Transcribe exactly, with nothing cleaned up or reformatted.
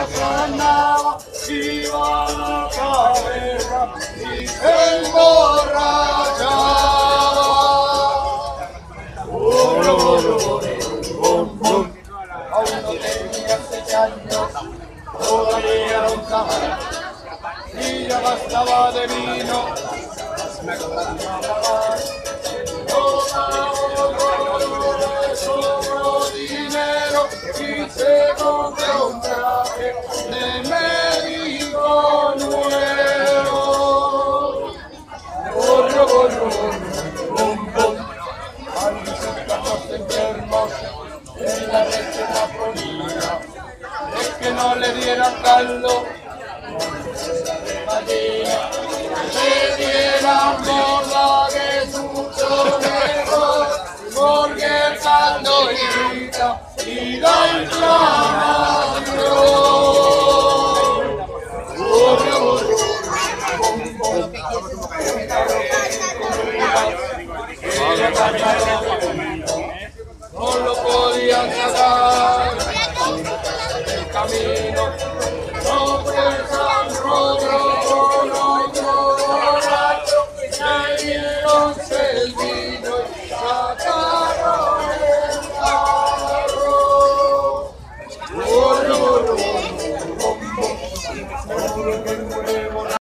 ganaba, iba la cabeza y se emborrachaba. Bolo, bolo, bolo, bom, bom. Aún no tenía seis años, todavía era un camarada y ya bastaba de vino. Me sobró dinero y se compró un traje de médico nuevo. Borro, borro, bom, bom. Al visitar los enfermos en la receta ponía es que no le dieran caldo, le dieran moda que es mucho mejor, porque el caldo irrita y da inflamación. Borro, borro, bom, bom.